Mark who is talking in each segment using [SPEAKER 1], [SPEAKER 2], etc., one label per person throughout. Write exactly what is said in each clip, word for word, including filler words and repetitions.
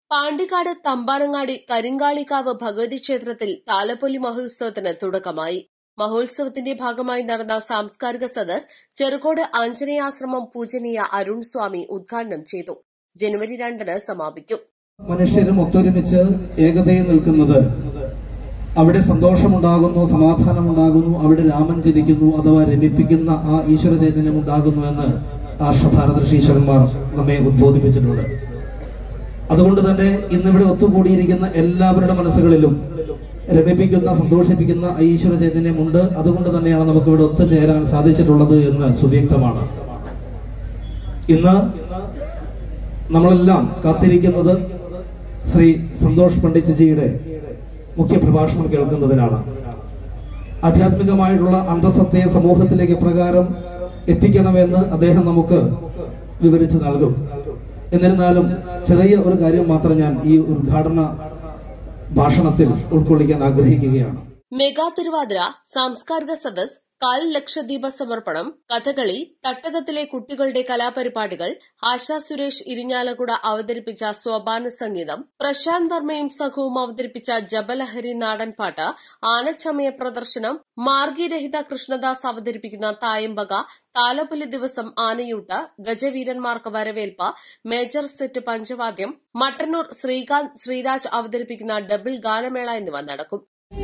[SPEAKER 1] പാണ്ടിക്കാട് തമ്പാനങ്ങാടി കരിങ്കാളിക്കാവ് ഭഗവതി ക്ഷേത്രത്തിൽ താലപ്പൊലി മഹോത്സവത്തിന് തുടക്കമായി. മഹോത്സവത്തിന്റെ ഭാഗമായി നടന്ന സാംസ്കാരിക സദസ് ചെറുകോട് ആഞ്ജനേയാശ്രമം പൂജനീയ അരുൺ സ്വാമി ഉദ്ഘാടനം ചെയ്തു. ജനുവരി രണ്ടിന് സമാപിക്കും.
[SPEAKER 2] മനുഷ്യരും ഒത്തൊരുമിച്ച് ഏകതയിൽ നിൽക്കുന്നത്, അവിടെ സന്തോഷമുണ്ടാകുന്നു, സമാധാനമുണ്ടാകുന്നു, അവിടെ രാമൻ ജനിക്കുന്നു അഥവാ രമിപ്പിക്കുന്ന ആ ഈശ്വര ചൈതന്യം ഉണ്ടാകുന്നു എന്ന് ആർഷഭാരതർഷീശ്വരന്മാർ നമ്മെ ഉദ്ബോധിപ്പിച്ചിട്ടുണ്ട്. അതുകൊണ്ട് തന്നെ ഇന്നിവിടെ ഒത്തുകൂടിയിരിക്കുന്ന എല്ലാവരുടെ മനസ്സുകളിലും രമിപ്പിക്കുന്ന, സന്തോഷിപ്പിക്കുന്ന ഈശ്വര ചൈതന്യമുണ്ട്. അതുകൊണ്ട് തന്നെയാണ് നമുക്ക് ഇവിടെ ഒത്തുചേരാൻ സാധിച്ചിട്ടുള്ളത് എന്ന് സുവ്യക്തമാണ്. ഇന്ന് നമ്മളെല്ലാം കാത്തിരിക്കുന്നത് ശ്രീ സന്തോഷ് പണ്ഡിറ്റ്ജിയുടെ മുഖ്യപ്രഭാഷണം കേൾക്കുന്നതിനാണ്. ആധ്യാത്മികമായിട്ടുള്ള അന്തസത്തയെ സമൂഹത്തിലേക്ക് എപ്രകാരം എത്തിക്കണമെന്ന് അദ്ദേഹം നമുക്ക് വിവരിച്ചു നൽകും. എന്നിരുന്നാലും ചെറിയ ഒരു കാര്യം മാത്രം ഞാൻ ഈ ഉദ്ഘാടന ഭാഷണത്തിൽ ഉൾക്കൊള്ളിക്കാൻ ആഗ്രഹിക്കുകയാണ്.
[SPEAKER 1] മെഗാ തിരുവാതിര, സാംസ്കാരിക സദസ്, കാൽ ലക്ഷദീപ സമർപ്പണം, കഥകളി, തട്ടകത്തിലെ കുട്ടികളുടെ കലാപരിപാടികൾ, ആശാ സുരേഷ് ഇരിഞ്ഞാലക്കുട അവതരിപ്പിച്ച സോപാന സംഗീതം, പ്രശാന്ത് വർമ്മയും സംഘവും അവതരിപ്പിച്ച ജപലഹരി നാടൻപാട്ട്, ആനച്ചമയ പ്രദർശനം, മാർഗീരഹിത കൃഷ്ണദാസ് അവതരിപ്പിക്കുന്ന തായമ്പക, താലപ്പൊലി ദിവസം ആനയൂട്ട്, ഗജവീരന്മാർക്ക് വരവേൽപ്പ്, മേജർ സെറ്റ് പഞ്ചവാദ്യം, മട്ടന്നൂർ ശ്രീകാന്ത് ശ്രീരാജ് അവതരിപ്പിക്കുന്ന ഡബിൾ ഗാനമേള എന്നിവ നടക്കും.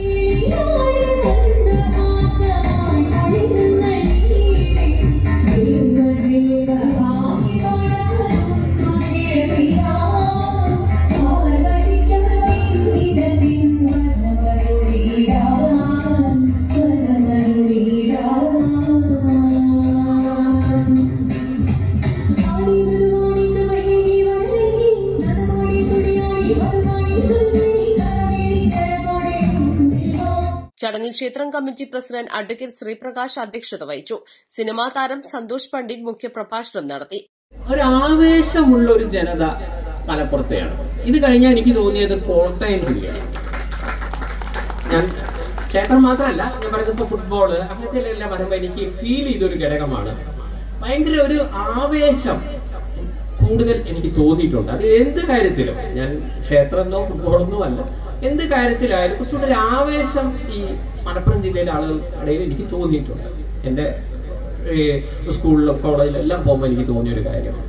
[SPEAKER 1] ചടങ്ങിൽ ക്ഷേത്രം കമ്മിറ്റി പ്രസിഡന്റ് അഡ്വക്കേറ്റ് ശ്രീപ്രകാശ് അധ്യക്ഷത വഹിച്ചു. സിനിമാ താരം സന്തോഷ് പണ്ഡിറ്റ് മുഖ്യപ്രഭാഷണം നടത്തി.
[SPEAKER 3] ഒരു ആവേശമുള്ള ഒരു ജനത മലപ്പുറത്തെയാണ്. ഇത് കഴിഞ്ഞാൽ എനിക്ക് തോന്നിയത് കോട്ടയം ജില്ലയാണ്. ഞാൻ ക്ഷേത്രം മാത്രമല്ല, ഞാൻ പറയുന്നത് ഫുട്ബോള് അങ്ങനത്തെ എല്ലാം പറയുമ്പോൾ എനിക്ക് ഫീൽ ചെയ്തൊരു ഘടകമാണ്. ഭയങ്കര ഒരു ആവേശം കൂടുതൽ എനിക്ക് തോന്നിയിട്ടുണ്ട്. അത് എന്ത് കാര്യത്തിലും, ഞാൻ ക്ഷേത്രമെന്നോ ഫുട്ബോളെന്നോ അല്ല, എന്ത് കാര്യത്തിലായാലും കുറച്ചുകൂടെ ഒരു ആവേശം ഈ മലപ്പുറം ജില്ലയിലെ ആളുകളുടെ ഇടയിൽ എനിക്ക് തോന്നിയിട്ടുണ്ട്. എൻ്റെ സ്കൂളിലും കോളേജിലും എല്ലാം പോകുമ്പോൾ എനിക്ക് തോന്നിയൊരു കാര്യമാണ്.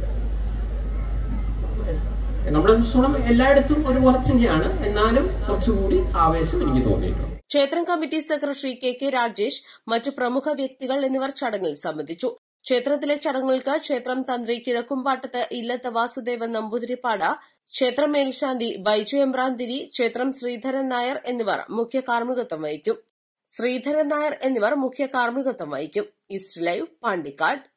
[SPEAKER 3] നമ്മുടെ സ്വണം എല്ലായിടത്തും ഒരുപോലെ തന്നെയാണ്, എന്നാലും കുറച്ചുകൂടി ആവേശം എനിക്ക് തോന്നിയിട്ടുണ്ട്.
[SPEAKER 1] ക്ഷേത്രം committee secretary K K Rajesh, മറ്റു പ്രമുഖ വ്യക്തികൾ എന്നിവർ ചടങ്ങിൽ സംബന്ധിച്ചു. ക്ഷേത്രത്തിലെ ചടങ്ങുകൾക്ക് ക്ഷേത്രം തന്ത്രി കിഴക്കുംപാട്ടത്ത് ഇല്ലത്ത് വാസുദേവൻ നമ്പൂതിരിപ്പാട്, ക്ഷേത്രം മേൽശാന്തി ബൈജു എമ്പ്രാന്തിരി, ക്ഷേത്രം ശ്രീധരൻ നായർ എന്നിവർ മുഖ്യ കാർമ്മികത്വം വഹിക്കും ശ്രീധരൻ നായർ എന്നിവർ മുഖ്യ കാർമ്മികത്വം വഹിക്കും ഈസ്റ്റ് ലൈവ്, പാണ്ടിക്കാട്.